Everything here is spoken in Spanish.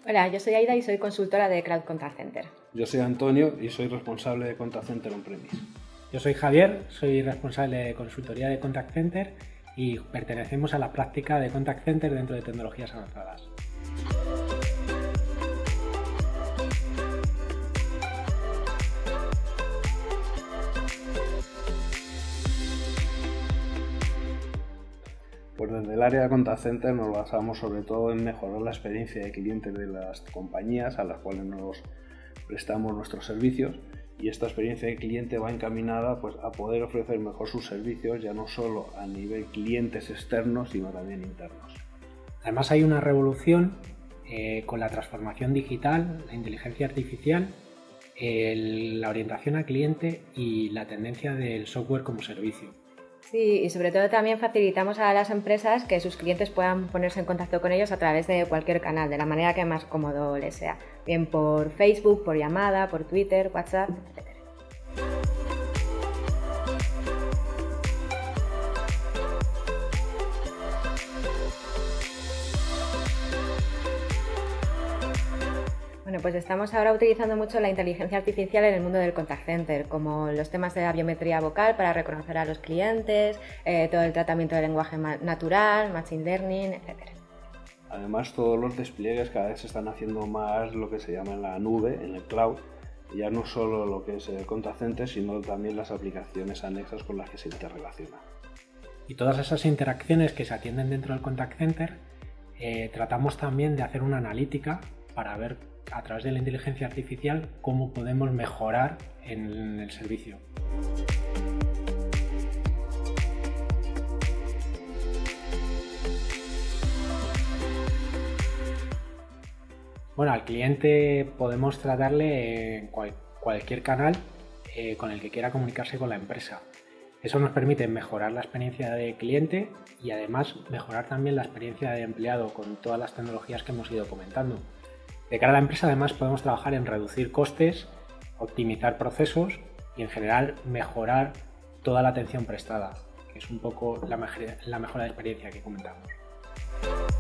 Hola, yo soy Aida y soy consultora de Cloud Contact Center. Yo soy Antonio y soy responsable de Contact Center On-Premise. Yo soy Javier, soy responsable de consultoría de Contact Center y pertenecemos a la práctica de Contact Center dentro de tecnologías avanzadas. Pues desde el área de Contact Center nos basamos sobre todo en mejorar la experiencia de clientes de las compañías a las cuales nos prestamos nuestros servicios, y esta experiencia de cliente va encaminada pues, a poder ofrecer mejor sus servicios, ya no solo a nivel clientes externos, sino también internos. Además hay una revolución con la transformación digital, la inteligencia artificial, la orientación al cliente y la tendencia del software como servicio. Sí, y sobre todo también facilitamos a las empresas que sus clientes puedan ponerse en contacto con ellos a través de cualquier canal, de la manera que más cómodo les sea, bien por Facebook, por llamada, por Twitter, WhatsApp, etc. Bueno, pues estamos ahora utilizando mucho la inteligencia artificial en el mundo del contact center, como los temas de la biometría vocal para reconocer a los clientes, todo el tratamiento del lenguaje natural, machine learning, etc. Además, todos los despliegues cada vez se están haciendo más lo que se llama en la nube, en el cloud, ya no solo lo que es el contact center, sino también las aplicaciones anexas con las que se interrelaciona. Y todas esas interacciones que se atienden dentro del contact center, tratamos también de hacer una analítica para ver a través de la inteligencia artificial cómo podemos mejorar en el servicio. Bueno, al cliente podemos tratarle en cualquier canal con el que quiera comunicarse con la empresa. Eso nos permite mejorar la experiencia de cliente y además mejorar también la experiencia de empleado con todas las tecnologías que hemos ido comentando. De cara a la empresa, además, podemos trabajar en reducir costes, optimizar procesos y, en general, mejorar toda la atención prestada, que es un poco la mejora de experiencia que comentamos.